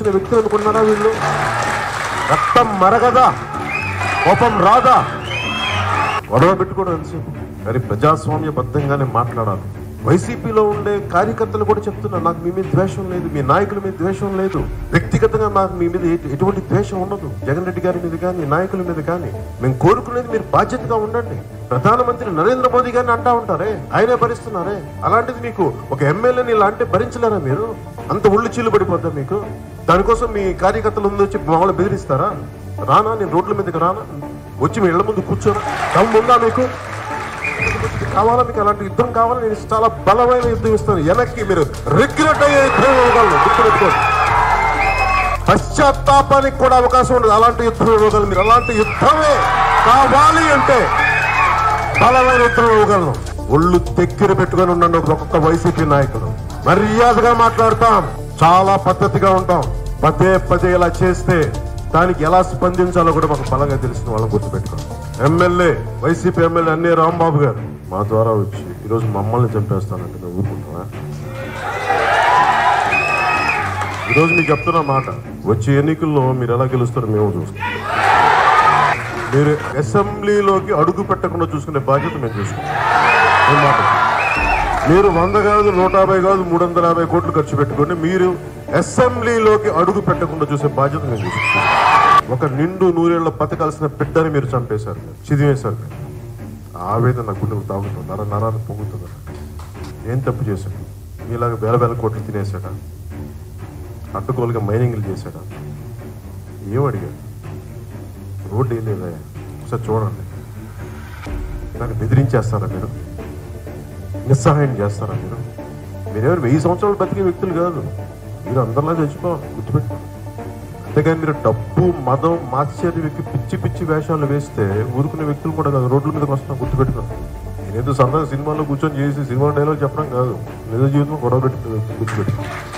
వచ్చిన వ్యక్తులు అనుకున్నారా వీళ్ళు? రక్తం మరగదా, కోపం రాదా? గొడవ పెట్టుకోవడం ఎంతసేపు? కానీ ప్రజాస్వామ్యబద్ధంగానే మాట్లాడాలి. వైసీపీలో ఉండే కార్యకర్తలు కూడా చెప్తున్నారు, నాకు మీ మీద ద్వేషం లేదు, మీ నాయకుల మీద ద్వేషం లేదు, వ్యక్తిగతంగా నాకు మీ మీద ఎటువంటి ద్వేషం ఉండదు, జగన్ రెడ్డి గారి మీద కానీ నాయకుల మీద కానీ. మేము కోరుకునేది మీరు బాధ్యతగా ఉండండి. ప్రధానమంత్రి నరేంద్ర మోదీ గారిని అంటా ఉంటారే, ఆయనే భరిస్తున్నారే. అలాంటిది మీకు ఒక ఎమ్మెల్యేని ఇలా అంటే భరించలేరా మీరు? అంత ఒళ్ళు చీలు పడిపోద్దా మీకు? దానికోసం మీ కార్యకర్తలు ముందు వచ్చి మామూలు బెదిరిస్తారా? రానా, నేను రోడ్ల మీదకి రానా? వచ్చి మీ ఇళ్ల ముందు కూర్చోరా? దమ్ముందా మీకు? కావాలా మీకు? అలాంటి యుద్ధం కావాలా? నేను చాలా బలమైన యుద్ధం ఇస్తాను. వెనక్కి మీరు రిగ్రెట్ అయ్యే యుద్ధం ఇవ్వగలను, గుర్తుపెట్టుకోండి. పశ్చాత్తాపానికి కూడా అవకాశం ఉండదు. అలాంటి యుద్ధం ఇవ్వగలను మీరు. అలాంటి యుద్ధమే కావాలి అంటే బలమైన యుద్ధం ఇవ్వగలను. ఒళ్ళు దగ్గర పెట్టుకొని ఉండండి ఒక్కొక్క వైసీపీ నాయకుడు. మర్యాదగా మాట్లాడతాం, చాలా పద్ధతిగా ఉంటాం. పదే పదే ఇలా చేస్తే దానికి ఎలా స్పందించాలో కూడా మాకు బలంగా తెలిసిన వాళ్ళని గుర్తుపెట్టుకోండి. ఎమ్మెల్యే, వైసీపీ ఎమ్మెల్యే అన్నీ రాంబాబు గారు మా ద్వారా వచ్చి ఈరోజు మమ్మల్ని చంపేస్తానంటే మేము ఊరుకుంటామా? ఈరోజు మీకు చెప్తున్న మాట, వచ్చే ఎన్నికల్లో మీరు ఎలా గెలుస్తారో మేము చూస్తాం. మీరు అసెంబ్లీలోకి అడుగు పెట్టకుండా చూసుకునే బాధ్యత మేము చూసుకుంటాం. మీరు 100 కాదు, 150 కాదు, 350 కోట్లు ఖర్చు పెట్టుకోండి, మీరు అసెంబ్లీలోకి అడుగు పెట్టకుండా చూసే బాధ్యత మేము చూసుకుంటాం. ఒక నిండు నూరేళ్ల బతకాల్సిన బిడ్డని మీరు చంపేశారు, చిదివేశారు. మీరు ఆవేదన గుండెకు తాగుతుంది, నరాన్ని పొంగుతుంది. ఏం తప్పు చేశాడు? మీలాగా వేల కోట్లు తినేసాడా? అడ్డుకోలుగా మైనింగ్లు చేశాడా? ఏం అడిగాడు? రోడ్డు ఏం లేదా? ఒకసారి చూడండి. నాకు బెదిరించేస్తారా మీరు? నిస్సహాయం చేస్తారా మీరు? మీరెవరు 1000 సంవత్సరాలు బతికే వ్యక్తులు కాదు. మీరు అందరిలా చచ్చిపోవాలి, గుర్తుపెట్టుకోండి. అంతేగాని మీరు డబ్బు, మదం, మాత్సర్యం పిచ్చి పిచ్చి వేషాలు వేస్తే ఊరుకునే వ్యక్తులు కూడా కాదు. రోడ్ల మీదకి వస్తున్నాం, గుర్తుపెట్టుకోండి. నేనేదో సరదాగా సినిమాలో కూర్చొని చేసి సినిమా డైలాగ్ చెప్పడం కాదు, నిజ జీవితంలో గొడవ పెట్టుకునే గుర్తుపెట్టుకోండి.